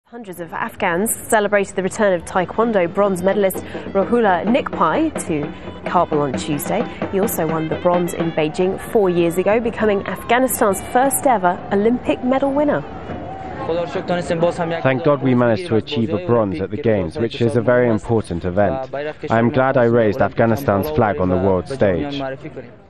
Hundreds of Afghans celebrated the return of Taekwondo bronze medalist Rohullah Nikpai to Kabul on Tuesday. He also won the bronze in Beijing 4 years ago, becoming Afghanistan's first ever Olympic medal winner. Thank God we managed to achieve a bronze at the Games, which is a very important event. I am glad I raised Afghanistan's flag on the world stage.